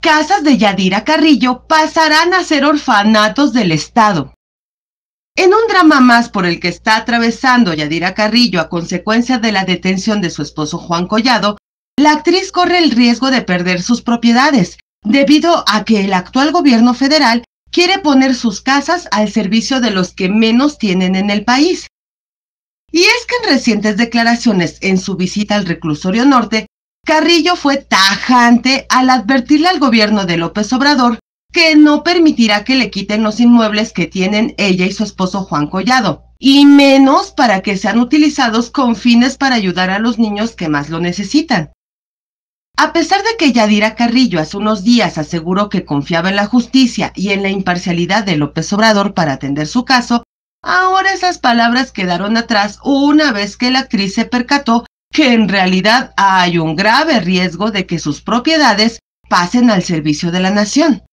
casas de Yadira Carrillo pasarán a ser orfanatos del Estado. En un drama más por el que está atravesando Yadira Carrillo a consecuencia de la detención de su esposo Juan Collado, la actriz corre el riesgo de perder sus propiedades, debido a que el actual gobierno federal quiere poner sus casas al servicio de los que menos tienen en el país. Y es que en recientes declaraciones en su visita al reclusorio norte, Carrillo fue tajante al advertirle al gobierno de López Obrador que no permitirá que le quiten los inmuebles que tienen ella y su esposo Juan Collado, y menos para que sean utilizados con fines para ayudar a los niños que más lo necesitan. A pesar de que Yadira Carrillo hace unos días aseguró que confiaba en la justicia y en la imparcialidad de López Obrador para atender su caso, ahora esas palabras quedaron atrás una vez que la actriz se percató que en realidad hay un grave riesgo de que sus propiedades pasen al servicio de la nación.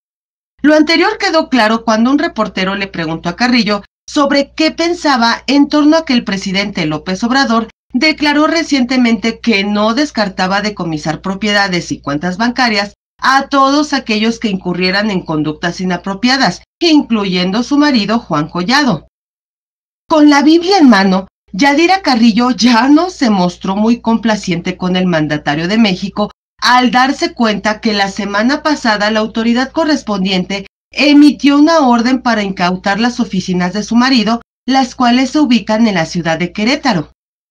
Lo anterior quedó claro cuando un reportero le preguntó a Carrillo sobre qué pensaba en torno a que el presidente López Obrador declaró recientemente que no descartaba decomisar propiedades y cuentas bancarias a todos aquellos que incurrieran en conductas inapropiadas, incluyendo su marido Juan Collado. Con la Biblia en mano, Yadira Carrillo ya no se mostró muy complaciente con el mandatario de México al darse cuenta que la semana pasada la autoridad correspondiente emitió una orden para incautar las oficinas de su marido, las cuales se ubican en la ciudad de Querétaro.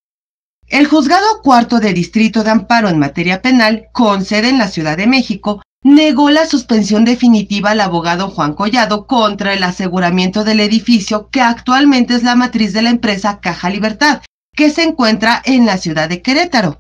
El Juzgado Cuarto de Distrito de Amparo en materia penal, con sede en la Ciudad de México, negó la suspensión definitiva al abogado Juan Collado contra el aseguramiento del edificio que actualmente es la matriz de la empresa Caja Libertad, que se encuentra en la ciudad de Querétaro.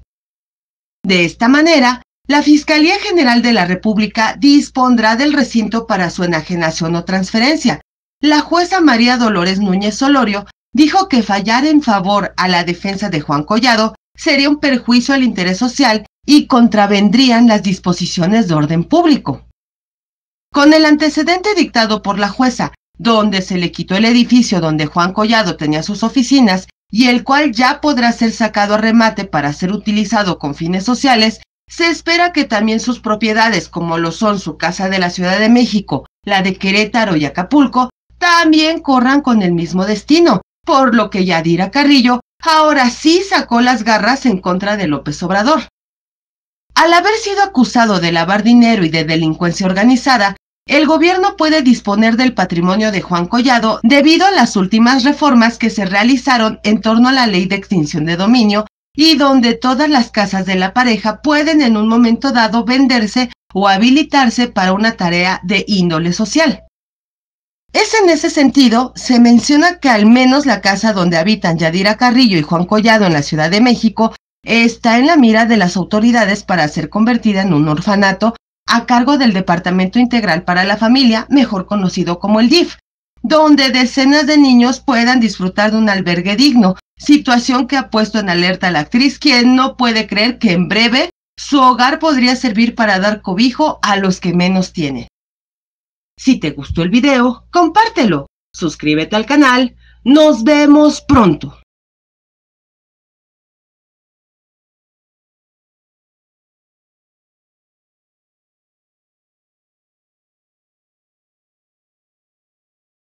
De esta manera, la Fiscalía General de la República dispondrá del recinto para su enajenación o transferencia. La jueza María Dolores Núñez Solorio dijo que fallar en favor a la defensa de Juan Collado sería un perjuicio al interés social y contravendrían las disposiciones de orden público. Con el antecedente dictado por la jueza, donde se le quitó el edificio donde Juan Collado tenía sus oficinas y el cual ya podrá ser sacado a remate para ser utilizado con fines sociales, se espera que también sus propiedades, como lo son su casa de la Ciudad de México, la de Querétaro y Acapulco, también corran con el mismo destino, por lo que Yadira Carrillo ahora sí sacó las garras en contra de López Obrador. Al haber sido acusado de lavar dinero y de delincuencia organizada, el gobierno puede disponer del patrimonio de Juan Collado debido a las últimas reformas que se realizaron en torno a la ley de extinción de dominio y donde todas las casas de la pareja pueden en un momento dado venderse o habilitarse para una tarea de índole social. Es en ese sentido, se menciona que al menos la casa donde habitan Yadira Carrillo y Juan Collado en la Ciudad de México está en la mira de las autoridades para ser convertida en un orfanato a cargo del Departamento Integral para la Familia, mejor conocido como el DIF, donde decenas de niños puedan disfrutar de un albergue digno, situación que ha puesto en alerta a la actriz, quien no puede creer que en breve su hogar podría servir para dar cobijo a los que menos tienen. Si te gustó el video, compártelo, suscríbete al canal, nos vemos pronto.